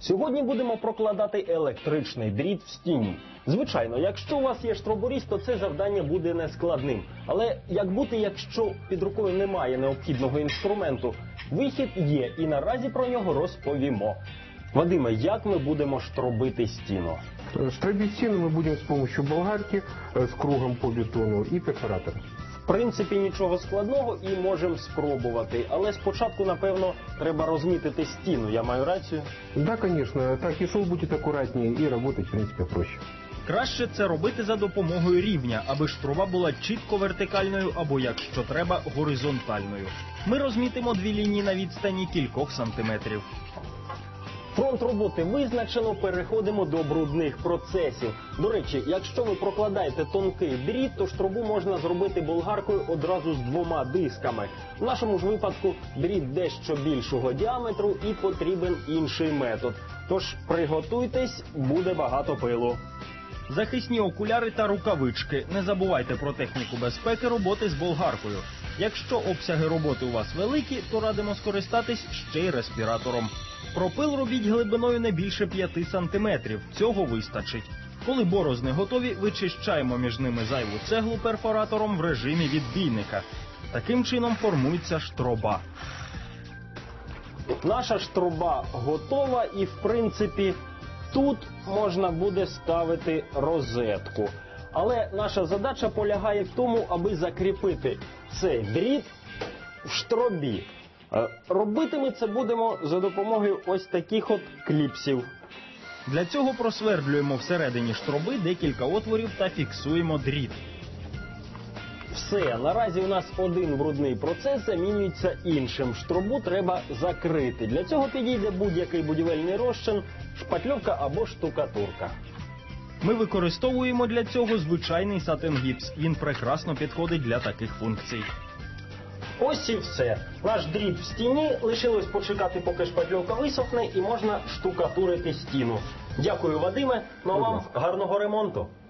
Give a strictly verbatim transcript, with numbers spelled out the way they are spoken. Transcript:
Сьогодні будемо прокладати електричний дріт в стіні. Звичайно, якщо у вас є штроборіз, то це завдання буде нескладним. Але як бути, якщо під рукою немає необхідного інструменту? Вихід є, і наразі про нього розповімо. Вадиме, як ми будемо штробити стіну? Штробить стену мы будем с помощью болгарки, э, с кругом по бетону и перфоратора. В принципі, нічого складного і можемо спробувати. Але спочатку, напевно, треба розмітити стіну. Я маю рацію? Да, конечно, так и шов будет аккуратнее и работать, в принципе, проще. Краще це робити за допомогою рівня, аби штруба була чітко вертикальною або, якщо треба, горизонтальною. Ми розмітимо дві лінії на відстані кількох сантиметрів. Фронт роботи визначено, переходимо до брудних процесів. До речі, якщо ви прокладаєте тонкий дріт, то штрубу можна зробити болгаркою одразу з двома дисками. В нашому ж випадку дріт дещо більшого діаметру і потрібен інший метод. Тож приготуйтесь, буде багато пилу. Захисні окуляри та рукавички. Не забувайте про техніку безпеки роботи з болгаркою. Якщо обсяги роботи у вас великі, то радимо скористатись ще й респіратором. Пропил робіть глибиною не більше п'яти сантиметрів. Цього вистачить. Коли борозни готові, вичищаємо між ними зайву цеглу перфоратором в режимі відбійника. Таким чином формується штроба. Наша штроба готова і, в принципі, тут можна буде ставити розетку. Але наша задача полягає в тому, аби закріпити цей дріт в штробі. Робити ми це будемо за допомогою ось таких от кліпсів. Для цього просвердлюємо всередині штроби декілька отворів та фіксуємо дріт. Все, наразі у нас один брудний процес замінюється іншим. Штробу треба закрити. Для цього підійде будь-який будівельний розчин, шпатльовка або штукатурка. Ми використовуємо для цього звичайний сатин-гіпс. Він прекрасно підходить для таких функцій. Ось і все. Наш дріт в стіні. Лишилось почекати, поки шпатльовка висохне, і можна штукатурити стіну. Дякую, Вадиме. Ну а вам гарного ремонту.